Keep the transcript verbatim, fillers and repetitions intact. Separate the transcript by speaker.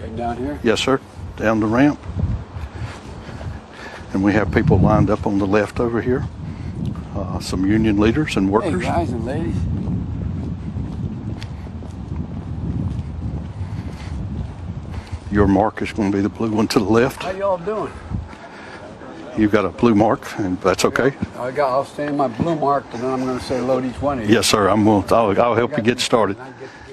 Speaker 1: Right down here?
Speaker 2: Yes, sir. Down the ramp. And we have people lined up on the left over here. Uh, some union leaders and workers.
Speaker 1: Hey, guys and ladies.
Speaker 2: Your mark is going to be the blue one to the left.
Speaker 1: How y'all doing?
Speaker 2: You've got a blue mark, and that's okay.
Speaker 1: I got. I'll stand my blue mark, and then I'm going to say load each one of you.
Speaker 2: Yes, sir. I'm going. I'll, I'll help you get started.
Speaker 1: I get